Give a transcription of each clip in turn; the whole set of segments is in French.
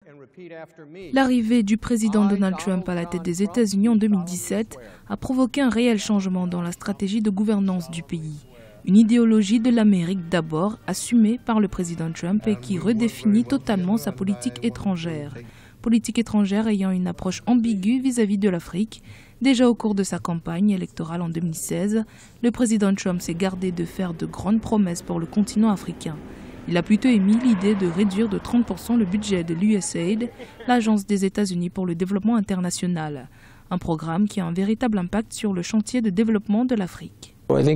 L'arrivée du président Donald Trump à la tête des États-Unis en 2017 a provoqué un réel changement dans la stratégie de gouvernance du pays. Une idéologie de l'Amérique d'abord assumée par le président Trump et qui redéfinit totalement sa politique étrangère. Politique étrangère ayant une approche ambiguë vis-à-vis de l'Afrique. Déjà au cours de sa campagne électorale en 2016, le président Trump s'est gardé de faire de grandes promesses pour le continent africain. Il a plutôt émis l'idée de réduire de 30% le budget de l'USAID, l'Agence des États-Unis pour le développement international. Un programme qui a un véritable impact sur le chantier de développement de l'Afrique.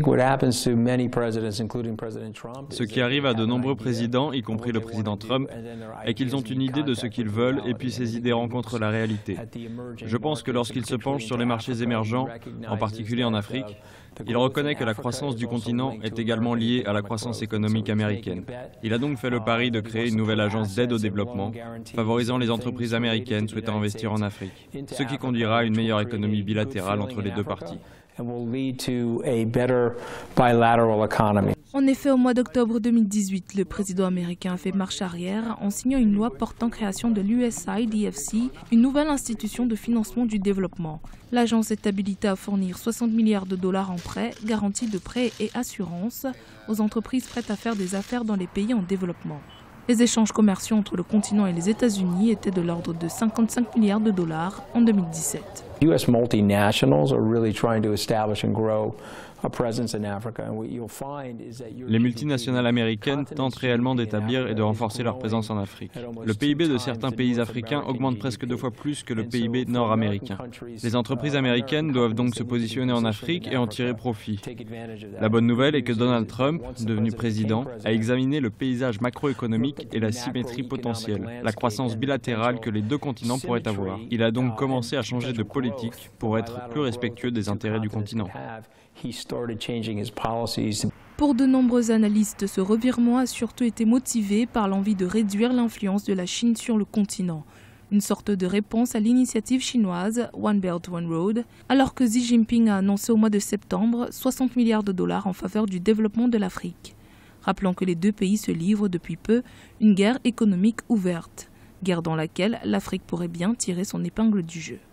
Ce qui arrive à de nombreux présidents, y compris le président Trump, est qu'ils ont une idée de ce qu'ils veulent et puis ces idées rencontrent la réalité. Je pense que lorsqu'il se penche sur les marchés émergents, en particulier en Afrique, il reconnaît que la croissance du continent est également liée à la croissance économique américaine. Il a donc fait le pari de créer une nouvelle agence d'aide au développement, favorisant les entreprises américaines souhaitant investir en Afrique, ce qui conduira à une meilleure économie bilatérale entre les deux parties. En effet, au mois d'octobre 2018, le président américain a fait marche arrière en signant une loi portant création de l'USAID-EFC, une nouvelle institution de financement du développement. L'agence est habilitée à fournir 60 milliards de dollars en prêts, garanties de prêts et assurances aux entreprises prêtes à faire des affaires dans les pays en développement. Les échanges commerciaux entre le continent et les États-Unis étaient de l'ordre de 55 milliards de dollars en 2017. US multinationals are really trying to establish and grow a presence in Africa, and what you'll find is that les multinationales américaines tentent réellement d'établir et de renforcer leur présence en Afrique. Le PIB de certains pays africains augmente presque 2 fois plus que le PIB nord-américain. Les entreprises américaines doivent donc se positionner en Afrique et en tirer profit. La bonne nouvelle est que Donald Trump, devenu président, a examiné le paysage macroéconomique et la symétrie potentielle, la croissance bilatérale que les deux continents pourraient avoir. Il a donc commencé à changer de politique pour être plus respectueux des intérêts du continent. Pour de nombreux analystes, ce revirement a surtout été motivé par l'envie de réduire l'influence de la Chine sur le continent. Une sorte de réponse à l'initiative chinoise One Belt One Road, alors que Xi Jinping a annoncé au mois de septembre 60 milliards de dollars en faveur du développement de l'Afrique. Rappelons que les deux pays se livrent depuis peu une guerre économique ouverte, guerre dans laquelle l'Afrique pourrait bien tirer son épingle du jeu.